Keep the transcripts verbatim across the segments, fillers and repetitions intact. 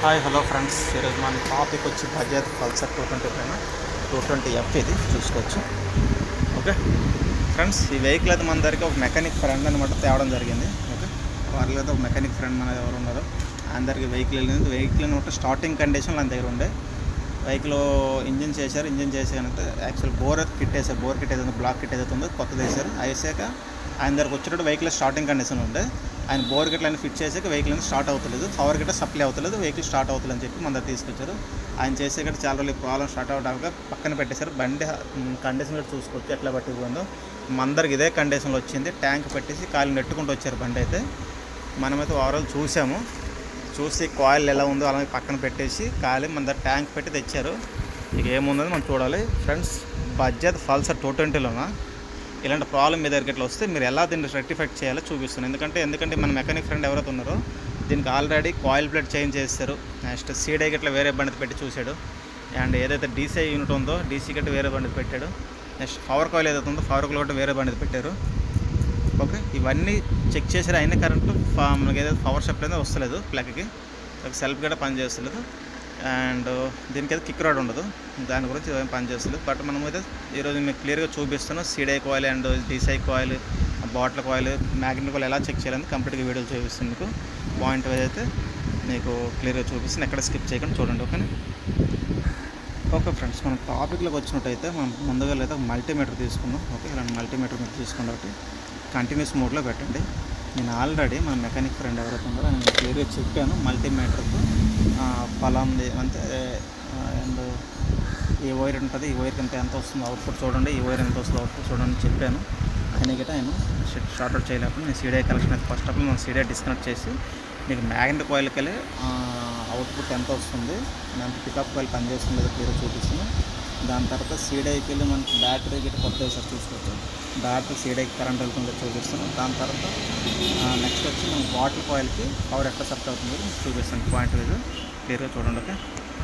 Hi hello friends, ఈరోజు మన topic వచ్చి బజాజ్ పల్సర్ టూ ట్వంటీ పైన టూ ట్వంటీ ఎఫ్ ఇది చూసుకోవచ్చు. ఓకే ఫ్రెండ్స్, ఈ వెహికల్ అయితే మన దగ్గరికి ఒక మెకానిక్ ఫ్రెండ్ అనమాట తేవడం జరిగింది. ఓకే, వాళ్ళకి అయితే ఒక మెకానిక్ ఫ్రెండ్ మన ఎవరు ఉన్నారో అందరికి వెహికల్ వెళ్ళింది. వెహికల్ అనమాట స్టార్టింగ్ కండిషన్ మన దగ్గర ఉండే వెహికల్ ఇంజిన్ చేశారు. ఇంజిన్ చేసాక యాక్చువల్ బోర్ కిట్ వేసారు. బోర్ కిట్ ఏదైతే బ్లాక్ కిట్ ఏదైతే ఉందో కొత్తది వేసారు. వేసాక ఆయన దగ్గరకు వచ్చేటప్పుడు వెహికల్ స్టార్టింగ్ కండిషన్ ఉండే ఆయన బోర్ గిట్ల అని ఫిట్ చేసాక వెహికల్ అనేది స్టార్ట్ అవుతలేదు, పవర్ గిట్ట సప్లై అవుతలేదు, వెహికల్ స్టార్ట్ అవుతుంది అని చెప్పి మన దగ్గర తీసుకొచ్చారు. ఆయన చేసేక చాలా రోజులు ప్రాబ్లమ్ స్టార్ట్ అవడానికి పక్కన పెట్టేశారు. బండి కండిషన్ కూడా చూసుకోవచ్చు ఎట్లా పట్టుకుపోయిందో. మందరికి ఇదే కండిషన్లో వచ్చింది. ట్యాంక్ పెట్టేసి కాలు నెట్టుకుంటూ వచ్చారు బండి అయితే. మనమైతే ఓవరాల్ చూసాము. చూసి కాయిల్ ఎలా ఉందో అలాగే పక్కన పెట్టేసి కాలి మన దగ్గర ట్యాంక్ పెట్టి తెచ్చారు. ఇక ఏముందని మనం చూడాలి ఫ్రెండ్స్. బజాజ్ పల్సర్ టూ ట్వంటీలోన ఇలాంటి ప్రాబ్లం మీ దగ్గరికి ఎట్లా వస్తే మీరు ఎలా దీన్ని రెక్టిఫై చేయాలో చూపిస్తున్నాను. ఎందుకంటే ఎందుకంటే మన మెకానిక్ ఫ్రెండ్ ఎవరైతే ఉన్నారో దీనికి ఆల్రెడీ కాయిల్ ప్లేట్ చేంజ్ చేస్తారు. నెక్స్ట్ సీడీ గిట్లా వేరే బండి పెట్టి చూశాడు. అండ్ ఏదైతే డీసీ యూనిట్ ఉందో డీసీ గట్టి వేరే బండి పెట్టాడు. నెక్స్ట్ పవర్ కాయిల్ ఏదైతే ఉందో పవర్ కాయిల్ కూడా వేరే బండి పెట్టారు. ఓకే, ఇవన్నీ చెక్ చేసారు. అయినా కరెంటు మనకి ఏదైతే పవర్ సప్లై అనేది వస్తలేదు, ప్లగ్కి సెల్ఫ్ కూడా పని చేస్తలేదు. అండ్ దీనికి అయితే కిక్ రాడ్ ఉండదు, దాని గురించి ఏం పని చేస్తలేదు. బట్ మనం అయితే ఈరోజు మీకు క్లియర్గా చూపిస్తున్నాం. CD coil and DC coil, bottle coil, magnet coil ఎలా చెక్ చేయాలని కంప్లీట్గా వీడియోలు చూపిస్తాను మీకు. పాయింట్ వైజ్ అయితే మీకు క్లియర్గా చూపిస్తాను, ఎక్కడ స్కిప్ చేయకుండా చూడండి. ఓకేనా? ఓకే ఫ్రెండ్స్, మనం టాపిక్లోకి వచ్చినట్టయితే మనం ముందుగా అయితే మల్టీమీటర్ తీసుకున్నాం. ఓకే, ఇలాంటి మల్టీమీటర్ మీరు తీసుకున్న ఒకటి కంటిన్యూస్ మోడ్లో పెట్టండి. నేను ఆల్రెడీ మన మెకానిక్ ఫ్రెండ్ ఎవరైతే ఉన్నారో నేను క్లియర్గా చెప్పాను. మల్టీమీటర్కు పలాంది అంటే అండ్ ఈ వైర్ ఉంటుంది, ఈ వైర్ కంటే ఎంత వస్తుందో అవుట్పుట్ చూడండి, ఈ వైర్ ఎంత వస్తుందో అవుట్పుట్ చూడండి చెప్పాను. ఆయన గిట్ట ఆయన షార్ట్ అవుట్ చేయలేకపోతే నేను సీడీ కలెక్షన్ అయితే ఫస్ట్ ఆఫ్ ఆల్ మనం సీడీ డిస్కనెక్ట్ చేసి మీకు మ్యాగ్నెట్ కాయిల్కి వెళ్ళి అవుట్పుట్ ఎంత వస్తుంది, ఎంత పికప్ కాయిల్ పనిచేస్తుంది లేదా క్లియర్గా చూపిస్తుంది. దాని తర్వాత సీడీకి వెళ్ళి మనకి బ్యాటరీ గిట్ట కొత్త వేసారు చూసుకోవచ్చు. బ్యాటరీ సీడీకి కరెంట్ వెళ్తుందో చూపిస్తాను. దాని తర్వాత నెక్స్ట్ వచ్చి మనం బాటిల్ కాయిల్కి పవర్ ఎట్లా సప్లై అవుతుంది చూపిస్తాను. పాయింట్ వైజ్ క్లియర్గా చూడండి. ఓకే,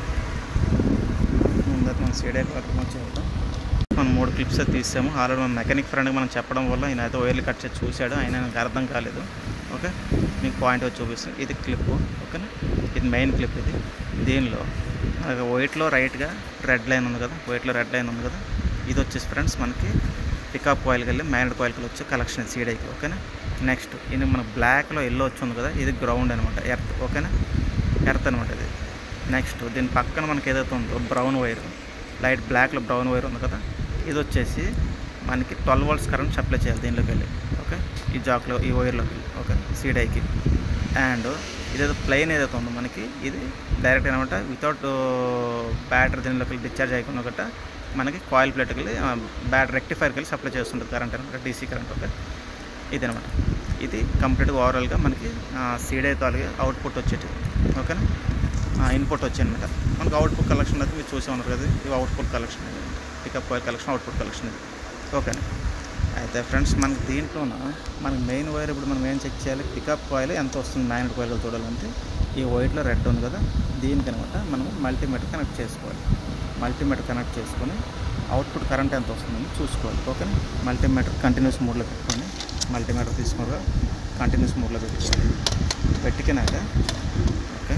ముందైతే మనం సీడీ కాయిల్కి మనం చూద్దాం. మనం మూడు క్లిప్స్ అయితే తీసాము. ఆల్రెడీ మన మెకానిక్ ఫ్రెండ్కి మనం చెప్పడం వల్ల ఆయన అయితే వైర్లు కట్ చేసి చూశాడు. ఆయన నాకు అర్థం కాలేదు. ఓకే, మీకు పాయింట్ వచ్చి చూపిస్తాను. ఇది క్లిప్. ఓకేనా, ఇది మెయిన్ క్లిప్. ఇది దీనిలో మనకి వైట్లో రైట్గా రెడ్ లైన్ ఉంది కదా, వైట్లో రెడ్ లైన్ ఉంది కదా, ఇది వచ్చేసి ఫ్రెండ్స్ మనకి పికప్ కాయిల్కి వెళ్ళి మ్యాగ్నెట్ కాయిల్కి వచ్చే కలెక్షన్ సీడీకి. ఓకేనా, నెక్స్ట్ ఇది మన బ్లాక్లో ఎల్లో వచ్చింది కదా, ఇది గ్రౌండ్ అనమాట, ఎర్త్. ఓకేనా, ఎర్త్ అనమాట ఇది. నెక్స్ట్ దీని పక్కన మనకి ఏదైతే ఉందో బ్రౌన్ వైర్, లైట్ బ్లాక్లో బ్రౌన్ వైర్ ఉంది కదా, ఇది వచ్చేసి మనకి ట్వెల్వ్ వోల్ట్స్ కరెంట్ సప్లై చేయాలి దీనిలోకి వెళ్ళి. ఓకే, ఈ జాక్లో ఈ వైర్లోకి వెళ్ళి. ఓకే, సీడీకి. అండ్ ఇదేదో ప్లెయిన్ ఏదైతే ఉందో మనకి ఇది డైరెక్ట్ అనమాట, వితౌట్ బ్యాటరీ దీనిలోకి వెళ్ళి డిశ్చార్జ్ అయిపోయిన ఒకట మనకి కాయిల్ ప్లేట్కి వెళ్ళి బ్యాటరీ రెక్టిఫైర్కి వెళ్ళి సప్లై చేస్తుంటుంది కరెంట్ అనమాట, డీసీ కరెంట్. ఓకే, ఇది అనమాట. ఇది కంప్లీట్గా ఓవరాల్గా మనకి సీడీ తాలూగా అవుట్పుట్ వచ్చేది. ఓకేనా, ఇన్పుట్ వచ్చాయి అనమాట. మనకు అవుట్పుట్ కలెక్షన్ అయితే మీరు చూసే ఉన్నారు కదా, ఇవి output collection, pickup coil collection, output collection ఇది. ఓకేనా, అయితే ఫ్రెండ్స్ మనకి దీంట్లోన మనకి మెయిన్ వైర్ ఇప్పుడు మనం ఏం చెక్ చేయాలి, పికప్ కాయిల్ ఎంత వస్తుంది మ్యాగ్నెట్ కాయిల్ చూడాలంటే ఈ వైట్లో రెడ్ ఉంది కదా, దీనికి అనమాట మనం మల్టీమీటర్ కనెక్ట్ చేసుకోవాలి. మల్టీమీటర్ కనెక్ట్ చేసుకొని అవుట్పుట్ కరెంట్ ఎంత వస్తుందని చూసుకోవాలి. ఓకేనా, మల్టీమీటర్ కంటిన్యూస్ మోడ్లో పెట్టుకొని మల్టీమీటర్ తీసుకుని కంటిన్యూస్ మోడ్లో పెట్టుకోవాలి. పెట్టుకున్నాక ఓకే,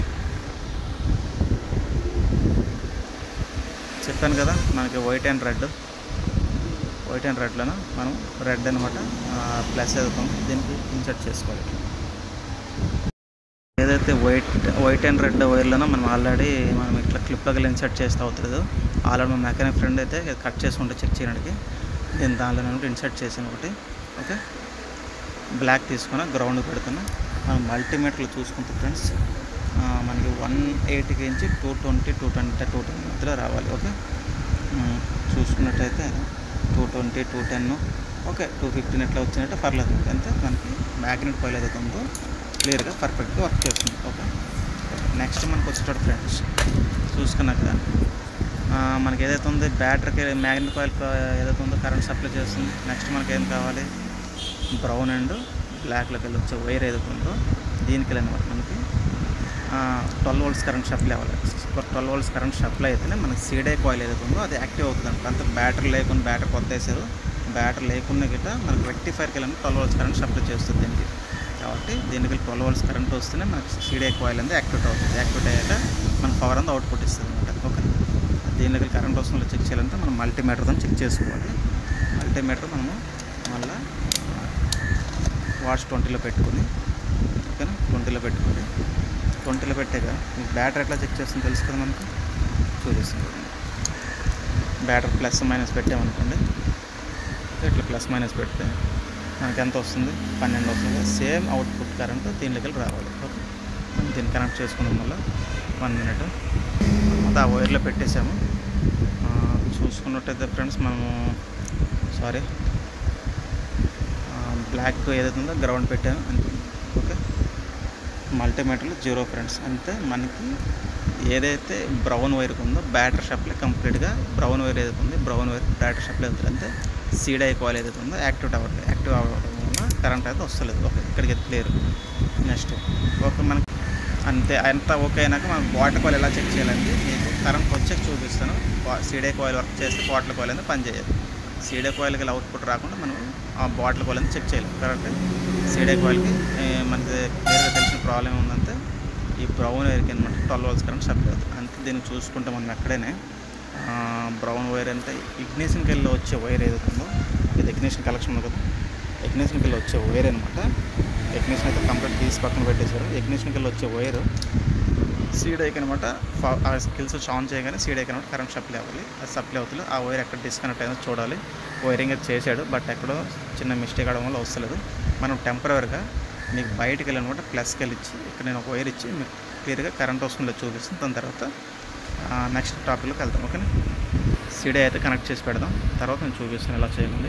చెప్పాను కదా మనకి white and red, white and రెడ్లోనే మనం రెడ్ అనమాట ప్లస్ అవుతుంది, దీనికి ఇన్సర్ట్ చేసుకోవాలి. ఏదైతే వైట్ వైట్ అండ్ రెడ్ వైర్లోనో మనం ఆల్రెడీ మనం ఇట్లా క్లిప్లోకి ఇన్సర్ట్ చేస్తూ అవుతుంది. ఆల్రెడీ మన మెకానిక్ ఫ్రెండ్ అయితే కట్ చేసుకుంటే చెక్ చేయడానికి దీని దానిలో ఇన్సర్ట్ చేసాను ఒకటి. ఓకే, బ్లాక్ తీసుకుని గ్రౌండ్ పెడుతున్నా. మనం మల్టీమీటర్లో చూసుకుంటే ఫ్రెండ్స్ మనకి వన్ ఎయిటీకి నుంచి two twenty two twenty two ten మధ్యలో రావాలి. ఓకే, చూసుకున్నట్టయితే two twenty two ten okay two fifteen ఎట్లా వచ్చినట్టు పర్లేదు. అంతే మనకి మ్యాగ్నెట్ కాయిల్ ఏదైతే ఉందో క్లియర్గా పర్ఫెక్ట్గా వర్క్ చేస్తుంది. ఓకే, నెక్స్ట్ మనకు వచ్చేటప్పుడు ఫ్రెండ్స్ చూసుకున్నాక మనకి ఏదైతే ఉందో బ్యాటరీకి మ్యాగ్నెట్ కాయిల్ ఏదైతే ఉందో కరెంట్ సప్లై చేస్తుంది. నెక్స్ట్ మనకి ఏం కావాలి, బ్రౌన్ అండ్ బ్లాక్లోకి వెళ్ళి వచ్చే వైర్ ఏదైతే ఉందో దీనికి వెళ్ళినమాట మనకి ట్వెల్వ్ వోల్ట్స్ కరెంట్ సప్లై అవ్వాలి. ట్వెల్వ్ వోల్ట్స్ కరెంట్ సప్లై అయితేనే మనకి సీడీ కాయిల్ ఏదైతే ఉందో అది యాక్టివ్ అవుతుంది అనమాట. అంత బ్యాటరీ లేకుండా బ్యాటరీ కొత్త వేసారు, బ్యాటరీ లేకుండా గిట్ట మనకి రెక్టిఫైర్కి వెళ్ళి ట్వెల్వ్ వోల్ట్స్ కరెంట్ సప్లై చేస్తుంది దీనికి. కాబట్టి దీనికి ట్వెల్వ్ వోల్ట్స్ కరెంట్ వస్తేనే మనకి సీడీఐ కాయిల్ అనేది యాక్టివేట్ అవుతుంది. యాక్టివేట్ అయ్యాక మన పవర్ అంతా అవుట్పుట్ ఇస్తుంది అనమాట. ఓకే, దీనికి కరెంట్ వస్తుందో చెక్ చేయాలంటే మనం మల్టీమీటర్తో చెక్ చేసుకోవాలి. మల్టీమీటర్ మనము మళ్ళీ వాట్స్ ట్వంటీలో పెట్టుకుని, ఓకేనా, ట్వంటీలో పెట్టుకోండి. ట్వంటీలో పెట్టాక మీకు బ్యాటరీ ఎట్లా చెక్ చేస్తుందో తెలుసు కదా, మనకు చూపిస్తుంది. బ్యాటరీ ప్లస్ మైనస్ పెట్టామనుకోండి, ఇట్లా ప్లస్ మైనస్ పెడితే మనకి ఎంత వస్తుంది, పన్నెండు వస్తుంది. సేమ్ అవుట్పుట్ కరెంట్ దీనిలోకి రావాలి. ఓకే, దీన్ని కనెక్ట్ చేసుకున్నాం. మళ్ళీ వన్ మినిట్ మొత్తం ఆ వైర్లో పెట్టేసాము. చూసుకున్నట్టయితే ఫ్రెండ్స్ మనము సారీ బ్లాక్ ఏదైతే ఉందో గ్రౌండ్ పెట్టాను అంతే. ఓకే, మల్టీమీటర్లో జీరో ఫ్రెండ్స్ అంతే. మనకి ఏదైతే బ్రౌన్ వైర్ ఉందో బ్యాటరీ షాప్లో కంప్లీట్గా బ్రౌన్ వైర్ ఏదైతే ఉందో బ్రౌన్ వైర్ బ్యాటరీ షాప్లో వెళ్తుంది అంతే. సీడీఐ కాయిల్ ఏదైతే ఉందో యాక్టివేట్ అవ్వట్లేదు. యాక్టివ్ అవ్వడం వల్ల కరెంట్ అయితే వస్తలేదు. ఓకే, ఇక్కడికి క్లియర్. నెక్స్ట్ ఓకే, మనకి అంతే అంతా ఓకే అయినాక మనం బాటిల్ కాయిల్ ఎలా చెక్ చేయాలండి మీకు కరెంట్ వచ్చాక చూపిస్తాను. సీడీఐ కాయిల్ వర్క్ చేస్తే బాటిల్ కాయిల్ అనేది పనిచేయదు. సీడీఐ కాయిల్కి అవుట్పుట్ రాకుండా మనం ఆ బాటిల్ కాయిల్ అనేది చెక్ చేయలేము. కరెక్ట్, సీడీఐ కాయిల్కి మనకి క్లియర్గా తెలిసిన ప్రాబ్లం ఏముందంటే ఈ బ్రౌన్ వైర్కి అనమాట ట్వెల్వ్ వోల్ట్స్ కరెంట్ సప్లై అవుతుంది. అంతే దీన్ని చూసుకుంటే మనం ఎక్కడైనా బ్రౌన్ వైర్ అంటే ఇగ్నిషన్కి వెళ్ళి వచ్చే వైర్ ఏదైతే ఉందో ఇది ఇగ్నిషన్ కలెక్షన్ ఉంది కదా, ఇగ్నిషన్కి వెళ్ళి వచ్చే వైర్ అనమాట. ఇగ్నిషన్ అయితే కంప్లీట్ తీసి పక్కన పెట్టేశారు. ఇగ్నిషన్కి వెళ్ళి వచ్చే వైర్ సీడీఐకి అనమాట. ఆ స్కిల్స్ ఆన్ చేయగానే సీడీఐకి అనమాట కరెంట్ సప్లై అవ్వాలి. అది సప్లై అవుతుంది. ఆ వైర్ ఎక్కడ డిస్కనెక్ట్ అయిందో చూడాలి. వైరింగ్ అయితే చేశాడు, బట్ ఎక్కడో చిన్న మిస్టేక్ అవడం వల్ల వస్తలేదు. మనం టెంపరీగా మీకు బయటకు వెళ్ళనమాట ప్లస్కి వెళ్ళి ఇచ్చి ఇక్కడ నేను ఒక వైర్ ఇచ్చి మీకు క్లియర్గా కరెంట్ వస్తుందో చూపిస్తాను. దాని తర్వాత నెక్స్ట్ టాపిక్లోకి వెళ్తాం. ఓకేనా, సీడీఐ అయితే కనెక్ట్ చేసి పెడదాం. తర్వాత నేను చూపిస్తాను ఎలా చేయాలి.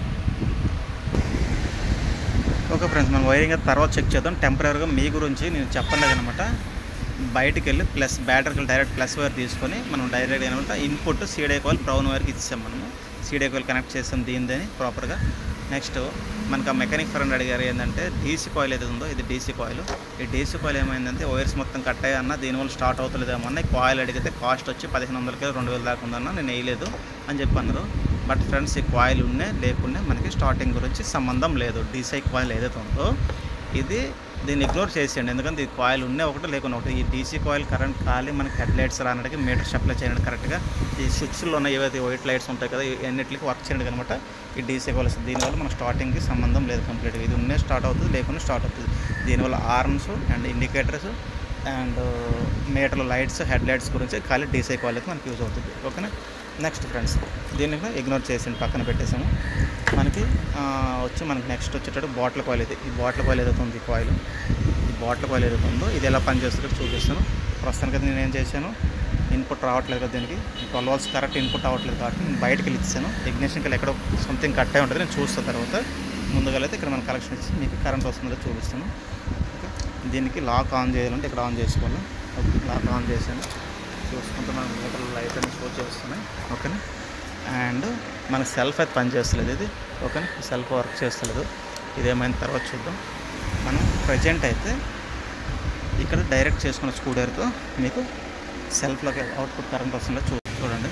ఓకే ఫ్రెండ్స్, మనం వైరింగ్ అయితే తర్వాత చెక్ చేద్దాం. టెంపరీగా మీ గురించి నేను చెప్పలేదు అనమాట. బయటికి వెళ్ళి ప్లస్ బ్యాటరీకి డైరెక్ట్ ప్లస్ వైర్ తీసుకొని మనం డైరెక్ట్ అనమాట ఇన్పుట్ సీడీఐ కాయిల్ బ్రౌన్ వైర్కి ఇచ్చాం. మనము సీడీఐ కాయిల్ కనెక్ట్ చేస్తాం దీనిదని ప్రాపర్గా. నెక్స్ట్ మనకు ఆ మెకానిక్ ఫ్రెండ్ అడిగారు ఏంటంటే డీసీ కాయిల్ ఏదైతే ఉందో ఇది డీసీ కాయిల్. ఈ డీసీ కాయిల్ ఏమైందంటే వైర్స్ మొత్తం కట్ అయ్యన్నా దీనివల్ల స్టార్ట్ అవుతలేదేమన్నా. ఈ కాయిల్ అడిగితే కాస్ట్ వచ్చి పదిహేను వందలకి రెండు వేలు దాకా ఉందన్నా నేను వేయలేదు అని చెప్పి అన్నారు. బట్ ఫ్రెండ్స్ ఈ కాయిల్ ఉన్నే లేకుండా మనకి స్టార్టింగ్ గురించి సంబంధం లేదు. డీసీ కాయిల్ ఏదైతే ఉందో ఇది దీన్ని ఇగ్నోర్ చేసేయండి. ఎందుకంటే ఈ కాయిల్ ఉన్నే ఒకటి లేకుండా ఒకటి. ఈ డీసీ కాయిల్ కరెంట్ ఖాళీ మనకి హెడ్ లైట్స్ రానడానికి మీటర్ సప్లై చేయండి కరెక్ట్గా. ఈ స్విచ్లో ఉన్న ఏవైతే వైట్ లైట్స్ ఉంటాయి కదా ఎన్నిటికి వర్క్ చేయండి అనమాట. ఈ డీసీ కాయిల్ దీనివల్ల మన స్టార్టింగ్కి సంబంధం లేదు కంప్లీట్గా. ఇది ఉన్నే స్టార్ట్ అవుతుంది లేకుండా స్టార్ట్ అవుతుంది. దీనివల్ల హార్న్స్ అండ్ ఇండికేటర్స్ అండ్ మీటర్ల లైట్స్ హెడ్ లైట్స్ గురించి ఖాళీ డీసీ కాయిల్ అయితే మనకి యూజ్ అవుతుంది. ఓకేనా, నెక్స్ట్ ఫ్రెండ్స్ దీన్ని కూడా ఇగ్నోర్ చేసి పక్కన పెట్టేసాము. మనకి వచ్చి మనకి నెక్స్ట్ వచ్చేటప్పుడు బాటిల్ కాయిల్ ఇది. ఈ బాటిల్ కాయిల్ ఏదైతే ఉంది ఈ కాయిల్ ఈ బాటిల్ కాయిల్ ఏదైతే ఉందో ఇది ఎలా పనిచేస్తుందో చూపిస్తాను. ప్రస్తుతానికి నేను ఏం చేశాను, ఇన్పుట్ రావట్లేదు కదా దీనికి ట్వెల్వ్ వోల్ట్స్ కరెక్ట్ ఇన్పుట్ అవ్వట్లేదు కాబట్టి నేను బయటకు వెళ్ళి ఇచ్చాను. ఇగ్నిషన్కి వెళ్ళి ఎక్కడో సంథింగ్ కట్ అయి ఉంటుంది. నేను చూస్తాను తర్వాత ముందుగా అయితే ఇక్కడ మనం కలెక్షన్ ఇచ్చి మీకు కరెంట్ వస్తుందో చూపిస్తాను. ఓకే, దీనికి లాక్ ఆన్ చేయాలంటే ఇక్కడ ఆన్ చేసుకోవాలి. ఓకే, లాక్ ఆన్ చేశాను. చూసుకుంటే మనం మీటర్లు లైట్ అని షో చేస్తున్నాయి. ఓకేనా, అండ్ మన సెల్ఫ్ అయితే పని చేస్తలేదు ఇది. ఓకేనా, సెల్ఫ్ వర్క్ చేస్తలేదు. ఇదేమైన తర్వాత చూద్దాం. మనం ప్రజెంట్ అయితే ఇక్కడ డైరెక్ట్ చేసుకున్న స్కూడర్తో మీకు సెల్ఫ్లోకి అవుట్పుట్ కరెంట్ వస్తుందో చూ చూడండి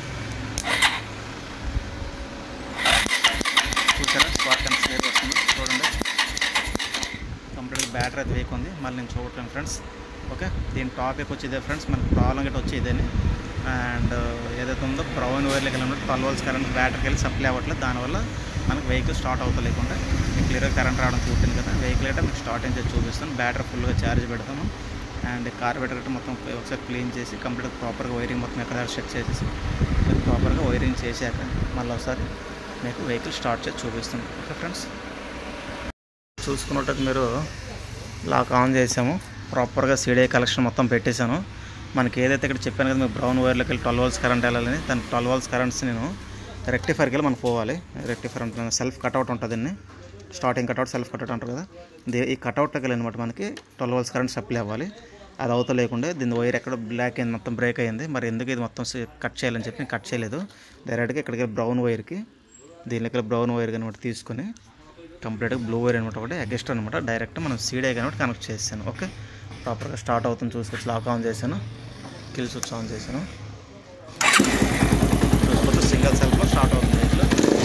చూసారా, స్పార్క్ అండ్ క్లియర్ వస్తుంది చూడండి. కంప్లీట్గా బ్యాటరీ అయితే వేక్ ఉంది. మళ్ళీ నేను చూడట్లేను ఫ్రెండ్స్. ఓకే, దీని టాపిక్ వచ్చి ఇదే ఫ్రెండ్స్. మనకి ప్రాబ్లం గట్టి వచ్చి ఇదేని అండ్ ఏదైతే ఉందో బ్రౌన్ వైర్లకి వెళ్ళినట్టు ట్వెల్వ్ వోల్ట్స్ కరెంట్ బ్యాటరీకి వెళ్ళి సప్లై అవ్వట్లేదు. దానివల్ల మనకు వెహికల్ స్టార్ట్ అవుతలేకుండా మీకు క్లియర్గా కరెంట్ రావడం చూపించింది కదా. వెహికల్ అయితే మీకు స్టార్ట్ చేసి చూపిస్తాను. బ్యాటరీ ఫుల్గా ఛార్జ్ పెడతాము అండ్ కార్బేటర్ అయితే మొత్తం ఒకసారి క్లీన్ చేసి కంప్లీట్గా ప్రాపర్గా వైరింగ్ మొత్తం ఎక్కడ చెక్ చేసేసి మీకు ప్రాపర్గా వైరింగ్ చేశాక మళ్ళీ ఒకసారి మీకు వెహికల్ స్టార్ట్ చేసి చూపిస్తాను. ఓకే ఫ్రెండ్స్, చూసుకున్నట్టు మీరు లాక్ ఆన్ చేసాము. ప్రాపర్గా సీడీఐ కలెక్షన్ మొత్తం పెట్టేశాను. మనకి ఏదైతే ఇక్కడ చెప్పాను కదా మీకు బ్రౌన్ వైర్లోకి వెళ్ళి ట్వెల్వ్ వోల్ట్స్ కరెంట్ వెళ్ళాలని దాని ట్వెల్వ్ వోల్ట్స్ కరెంట్స్ నేను రెక్టిఫైర్కి వెళ్ళి మనం పోవాలి. రెక్టిఫైర్ అంటే సెల్ఫ్ కట్అవుట్ ఉంటుంది. స్టార్టింగ్ కట్అవుట్ సెల్ఫ్ కట్అవుట్ అంటారు కదా. ఈ కట్అవుట్లోకి వెళ్ళి అనమాట మనకి ట్వెల్వ్ వోల్ట్స్ కరెంట్ సప్లై అవ్వాలి. అది అవుతా లేకుండా దీని వైర్ ఎక్కడ బ్లాక్ అయింది, మొత్తం బ్రేక్ అయింది. మరి ఎందుకు ఇది మొత్తం కట్ చేయాలని చెప్పి నేను కట్ చేయలేదు. డైరెక్ట్గా ఇక్కడికి బ్రౌన్ వైర్కి దీనికి బ్రౌన్ వైర్ అనమాట తీసుకొని కంప్లీట్గా బ్లూ వైర్ అనమాట ఒకటి ఎగ్జిస్ట్ అనమాట డైరెక్ట్ మనం సీడీఐ అనమాట కనెక్ట్ చేసాను. ఓకే, ప్రాపర్గా స్టార్ట్ అవుతుంది చూసుకొచ్చి లాక్ ఆన్ చేశాను. కిల్ స్విచ్ ఆన్ చేశాను. చూసుకోవచ్చు సింగిల్ సెల్ఫ్లో స్టార్ట్ అవుతుంది.